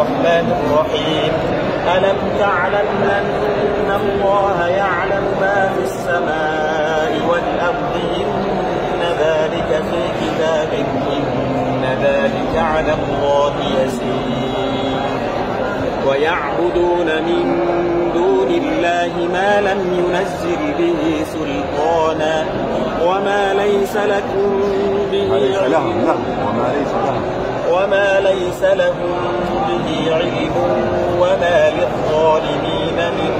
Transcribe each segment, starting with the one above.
الرحمن الرحيم. ألم تعلم أن الله يعلم ما في السماء والأرض؟ إن ذلك في كتاب، إن ذلك على الله يسير. ويعبدون من دون الله ما لم ينزل به سلطانا وما ليس لكم به علم وما ليس لهم به علم وما للظالمين من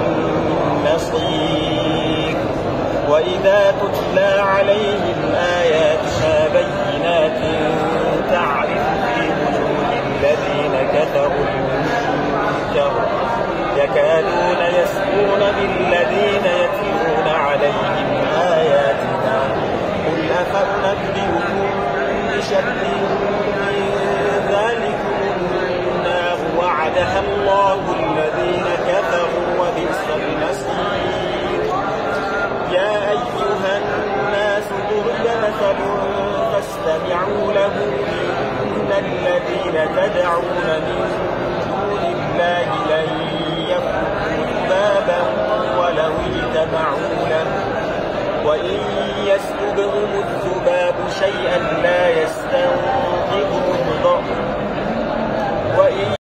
نصير. وإذا تتلى عليهم آياتنا بينات تعرف في وجوه الذين كفروا المنكر يكادون يسطون بالذين يتلون عليهم آياتنا. قل أفأنبئكم بشر من ذلكم النار وعدها الله الذين كفروا وبئس المصير. يا أيها الناس ضرب مثل فاستمعوا له إن الذين تدعون من دون الله لن يخلقوا ذبابا ولو اجتمعوا له وإن يسلبهم الذباب شيئا لا يستنقذوه منه